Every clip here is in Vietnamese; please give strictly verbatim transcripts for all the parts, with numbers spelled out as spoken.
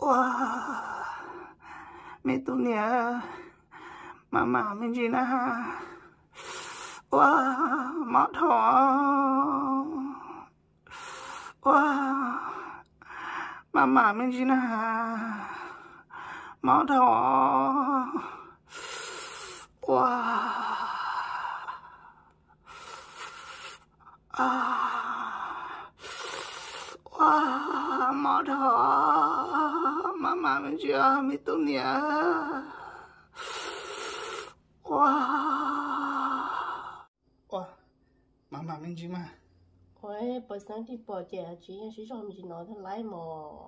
Wah, mitunya mama menjina. Wah, mọt thọ. Wah, mama menjina. Mọt thọ. Wah. Ah. Wah, mọt thọ. Mama menjina mitunya. Wah. Wah, mama menjina. Ôi, buổi sáng thì bỏ trẻ chị chỉ cho mình nói thân lái mà.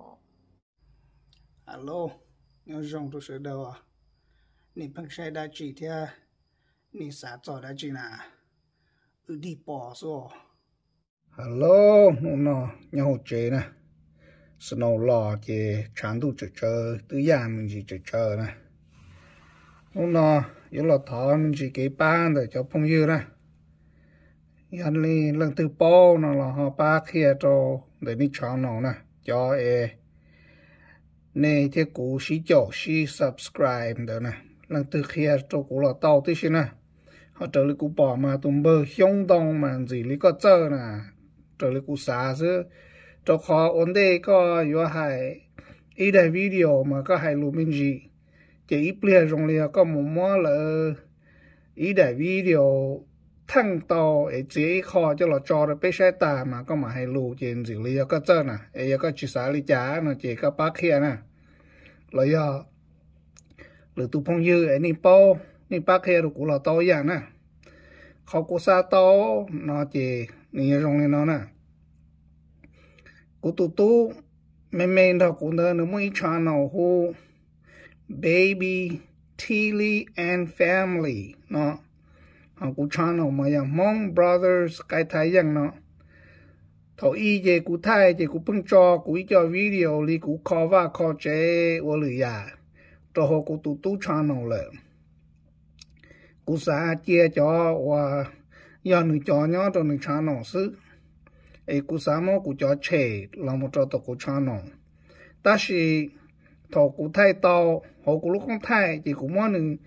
Alo, nhớ rong tôi sẽ đâu à? Nị phăng xe đã chỉ theo, nị xả trò đã chỉ nà, ừ đi bỏ rồi. Alo, nó nhau chế nè, snow lò chế chán tu chơi chơi, tự nhiên mình chỉ chơi chơi nè. Nó yếu là thọ mình chỉ cái ban để cho phong dư nè. Anh li lần từ bao nó là họ ba kia cho để đi chọn nó nè, cho e này thì cú sĩ cho sĩ subscribe đó nè, lần từ kia cho cú là tao tí xí nè, họ trở lại cú bỏ mà tụm bơ hiông đông mà gì lý có chơi nè, trở lại cú xả chứ, cho họ ổn định có yếu hay ý đại video mà có hay lưu minh gì, chỉ ít bia trong này có một món là ý đại video thằng tàu ấy chỉ khó cho là cho được bé xe tà mà có mà hay lù trên gì lý có chân nè, ấy có chỉ xả lý trả nó chỉ có bác kia nè, rồi giờ lừa tụ phong dư ấy ní bao ní bác kia rồi cũng là tàu dạng nè, khó có xa tàu nó chỉ ní trong này nó nè, cũng tụ tụ mình mình đó cũng được nó mới channel hu baby Tilly and family nó. Họ cũng channel mà dạng Mong Brothers cái thái dạng nó thầu y về cũng thay về cũng bưng cho cũng cho video li cũng khó và khó chế ở lưỡi à cho họ cũng tụ tụ channel lại cũng xa chia cho và do người cho nhau cho người channel xứ ấy cũng xa mà cũng cho chế là một cho tụ cũng channel ta chỉ thầu cũng thay tao họ cũng lúc không thay thì cũng muốn người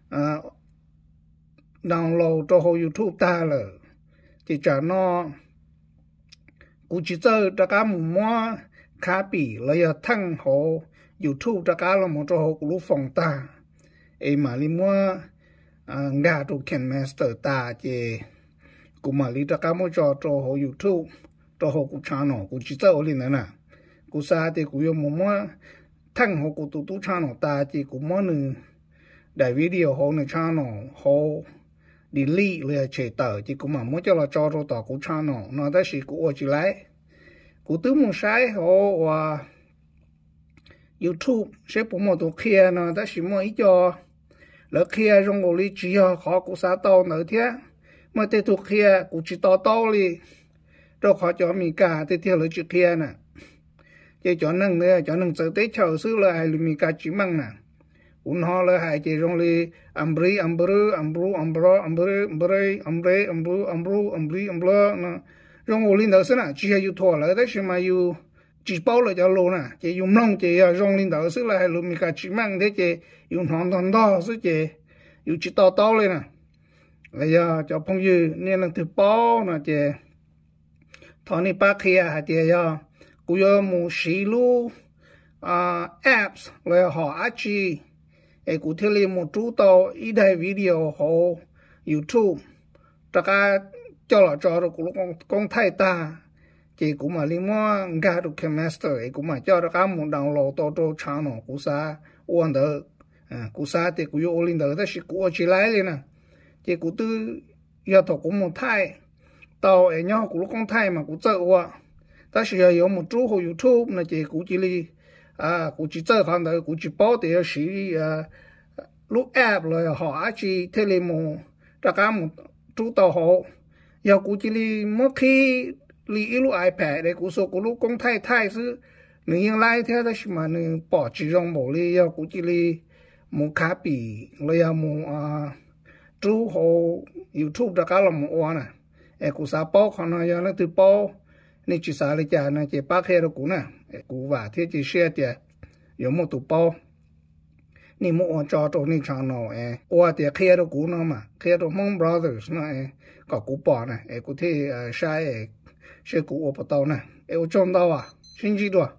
download cho hồ YouTube ta là chỉ cho nó cũng chỉ chơi cho cả một món khá bì lấy thằng hồ YouTube cho cả là một cho hồ cũng lúc phòng ta ấy mà li mua ngã đồ Ken Master ta chỉ cũng mà li cho cả một cho cho hồ YouTube cho hồ cũng channel cũng chỉ chơi lên nữa nè cũng xa thì cũng dùng một món thằng hồ cũng tụ tụ channel ta chỉ cũng món nữa đại video hồ nữa channel hồ deleteเลยเฉยต่อที่กูมามั่วจะเราจอเราต่อกูชาแนลนอกจากสิกูอจิไลกูตื้อมึงใช้เขาว่า YouTube ใช้ผมมาตัวเคลียร์นอกจากสิมั่วอีจอแล้วเคลียร์ตรงกูเลยจีขอกูสาต่อหน่อยเถอะเมื่อเตตัวเคลียร์กูจีต่อต่อเลยเราขอจอมีกาเตเที่ยวเลยจีเคลียร์น่ะเจ้าจอนั่งเนี่ยจอนั่งเจอเตะเฉาซื้อเลยหรือมีกาจีมั่งน่ะอุณหภูมิเลยหายใจตรงเลยอัมบรีอัมบรูอัมบรูอัมบรูอัมบรีอัมบรีอัมบรีอัมบรูอัมบรูอัมบรีอัมบรูนะตรงลินเดอร์สนะจีให้อยู่ทั่วเลยแต่ชิมาอยู่จีเป้าเลยจะรู้นะจีอยู่มองจีตรงลินเดอร์สเลยรู้มีการจีมั่งที่จีอยู่หนอนตอนต่อซึ่งจีอยู่จีต่อต่อเลยนะแล้วจะพงยืนเนี่ยนั่งถือเป้านะจีตอนนี้ป้าเขียจีจะกูยอมมูชิลูอ่าแอปส์เลยหออาจีไอ้กูเทเลมูจูต่ออีได้วิดีโอของ YouTube ตะการจอจอเรากูลงกงไทยตาเจกูมาลิมัวงาดูแคมสเตอร์ไอ้กูมาจอตะการมุนดาวน์โหลดตัวตัวชาโนกูซาอ้วนเด้ออ่ากูซาแต่กูอยู่โอลินเด้อแต่สิกูอจิไลเลยนะเจกูตื้อยาถกกูมุนไทยต่อไอ้เนาะกูลงกงไทยมากูเจอว่าแต่สิ有มูจูของ YouTube นะเจกูจิลี啊，估计这行的估计包的是呃，录 app 了好，而且 telephone 大家么主导好，要估计你没去你一路 iPad 的，估说估路公太太是你用来条的什么呢？保持上冇哩，要估计你冇卡比，你要冇啊，主好 YouTube 大家了冇玩啊，诶，估啥包可能要那对包。你去啥里家呢？这八开了股呢？股吧，天气热的， 有么都包。你莫找着你长脑哎，我得开着股呢嘛，开着 Mon Brothers 呢哎，搞股包呢哎，股体呃啥哎，是股我不到呢，哎我挣到啊，星期多。